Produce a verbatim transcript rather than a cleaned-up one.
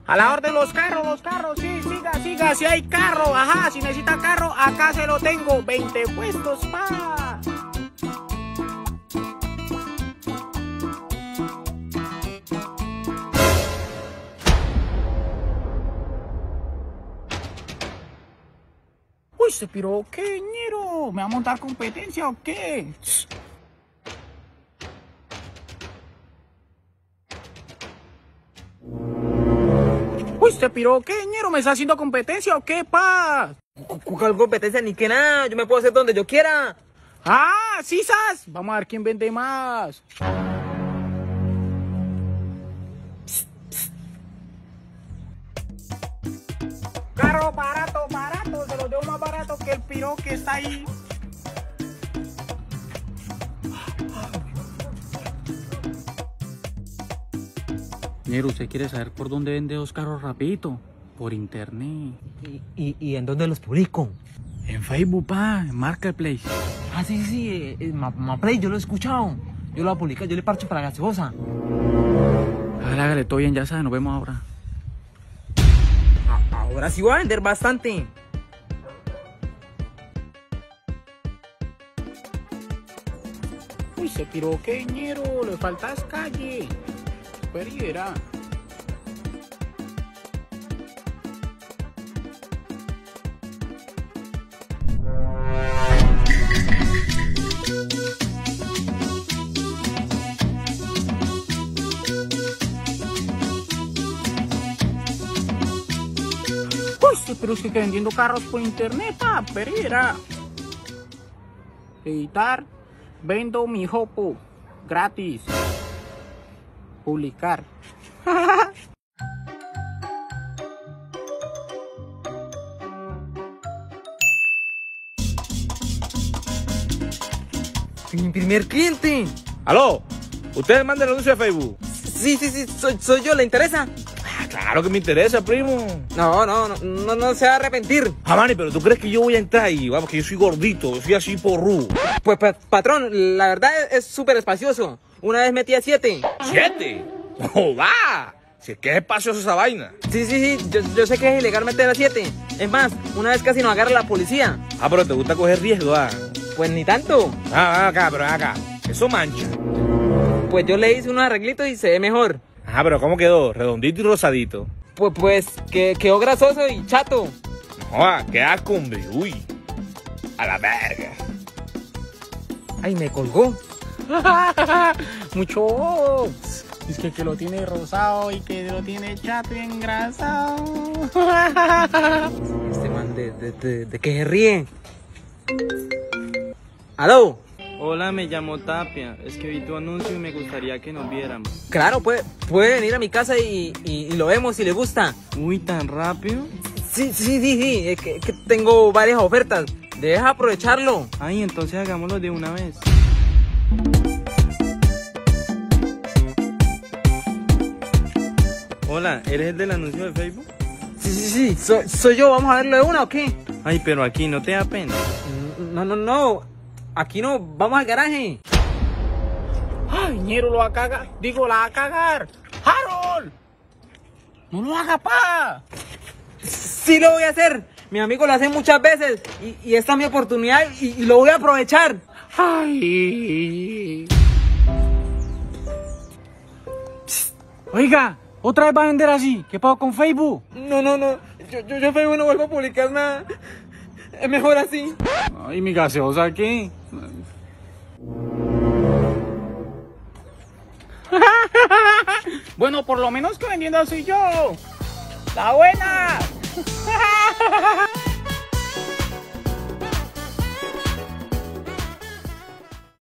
A la orden los carros, los carros, sí, siga, siga, si hay carro, ajá, si necesita carro, acá se lo tengo, veinte puestos, pa. Uy, se piró, ¿qué, ñero? ¿Me va a montar competencia o qué? Uy, se piró, ¿qué, ñero? ¿Me está haciendo competencia o qué, pa? ¿Cuál competencia ni que nada? Yo me puedo hacer donde yo quiera. Ah, sí, sas. Vamos a ver quién vende más. Carro barato, barato. Se lo debo más barato que el piro que está ahí. Ñero, ¿usted quiere saber por dónde vende dos carros rapidito? Por internet. ¿Y, y, y en dónde los publico? En Facebook, pa, en Marketplace. Ah, sí, sí, sí, eh, Maplay, yo lo he escuchado. Yo lo voy a publicar, yo le parcho para la gaseosa. Hágale, hágale, todo bien, ya sabe, nos vemos ahora. A ahora sí voy a vender bastante. Uy, se piró, ¿qué, ñero? Le faltas calle. Pero y verá. Uy, sí, pero es que vendiendo carros por internet, pa, pero y verá. Editar, vendo mi jopo, gratis. Publicar. Mi primer cliente. ¿Aló? ¿Ustedes mandan el anuncio de Facebook? Sí, sí, sí, soy, soy yo, ¿le interesa? Ah, claro que me interesa, primo. No, no, no, no, no se va a arrepentir. Jamani, pero ¿tú crees que yo voy a entrar ahí? Vamos, que yo soy gordito, yo soy así porru. Pues, pa patrón, la verdad es súper espacioso. Una vez metí a siete. ¿Siete? ¡Oh, va! Si es que es espaciosa esa vaina. Sí, sí, sí, yo, yo sé que es ilegal meter a siete. Es más, una vez casi nos agarra la policía. Ah, pero te gusta coger riesgo, ah. Pues ni tanto. Ah, ven acá, pero ven acá. Eso mancha. Pues yo le hice unos arreglitos y se ve mejor. Ajá, pero ¿cómo quedó? Redondito y rosadito. Pues, pues, que quedó grasoso y chato. Joder, qué asco, hombre. Uy. A la verga. Ay, me colgó. Mucho. Es que que lo tiene rosado y que lo tiene chato y engrasado. Este man de, de, de, de que se ríe. ¿Aló? Hola, me llamo Tapia. Es que vi tu anuncio y me gustaría que nos viéramos. Claro, puede, puede venir a mi casa y, y, y lo vemos si le gusta. Uy, ¿tan rápido? Sí, sí, sí, sí. Es que, es que tengo varias ofertas. Debes aprovecharlo. Ay, entonces hagámoslo de una vez. Hola, ¿eres el del anuncio de Facebook? Sí, sí, sí. Soy, soy yo. ¿Vamos a verlo de una o qué? Ay, pero aquí no te da pena. No, no, no. Aquí no. Vamos al garaje. Ay, ñero, lo va a cagar. Digo, la va a cagar. ¡Harold! No lo haga, pa. Sí lo voy a hacer. Mi amigo lo hace muchas veces. Y, y esta es mi oportunidad y, y lo voy a aprovechar. Ay. Oiga, otra vez va a vender así. ¿Qué pago con Facebook? No, no, no. Yo, yo, yo Facebook no vuelvo a publicar nada. Es mejor así. Ay, mi gaseosa aquí. Bueno, por lo menos que vendiendo soy yo. ¡La buena!